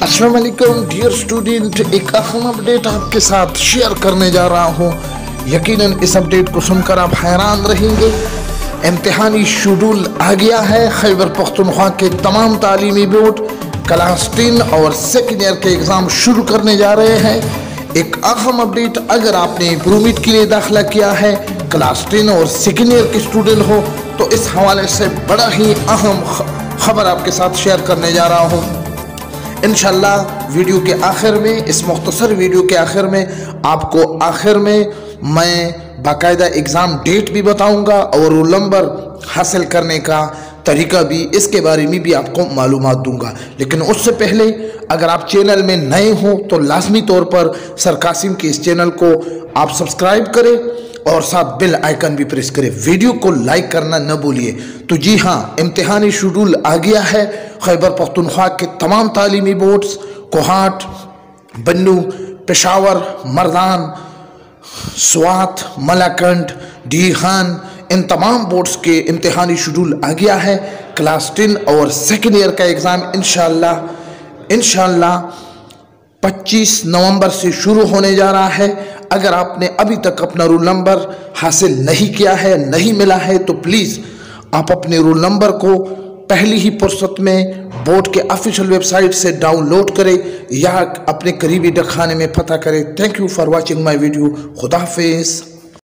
अस्सलाम वालेकुम dear student, एक अहम अपडेट आपके साथ शेयर करने जा रहा हूँ। यकीनन इस अपडेट को सुनकर आप हैरान रहेंगे। इम्तिहानी शेड्यूल आ गया है। खैबर पख्तूनख्वा के तमाम तालीमी बोर्ड क्लास 10 और सेकेंड ईयर के एग्ज़ाम शुरू करने जा रहे हैं। एक अहम अपडेट, अगर आपने प्रूमिट के लिए दाखिला किया है, क्लास 10 और सेकेंड ईयर के स्टूडेंट हो, तो इस हवाले से बड़ा ही अहम खबर आपके साथ शेयर करने जा रहा हूँ। इंशाल्लाह वीडियो के आखिर में, इस मुख्तसर वीडियो के आखिर में आपको आखिर में मैं बाकायदा एग्ज़ाम डेट भी बताऊंगा और रोल नंबर हासिल करने का तरीका भी, इसके बारे में भी आपको मालूमात दूंगा। लेकिन उससे पहले अगर आप चैनल में नए हो तो लाजमी तौर पर सर कासिम के इस चैनल को आप सब्सक्राइब करें और साथ बेल आइकन भी प्रेस करें। वीडियो को लाइक करना न भूलिए। तो जी हाँ, इम्तिहानी शेड्यूल आ गया है। खैबर पख्तूनख्वा के तमाम तालीमी बोर्ड्स कोहाट, बन्नू, पेशावर, मर्दान, स्वात, मलाकंड, डी खान, इन तमाम बोर्ड्स के इम्तिहानी शेड्यूल आ गया है। क्लास 10 और सेकेंड ईयर का एग्ज़ाम इंशाल्लाह 25 नवंबर से शुरू होने जा रहा है। अगर आपने अभी तक अपना रोल नंबर हासिल नहीं किया है, नहीं मिला है, तो प्लीज़ आप अपने रोल नंबर को पहली ही फुर्सत में बोर्ड के ऑफिशियल वेबसाइट से डाउनलोड करें या अपने करीबी डाकखाने में पता करें। Thank you for watching my video. खुदा हाफिज़।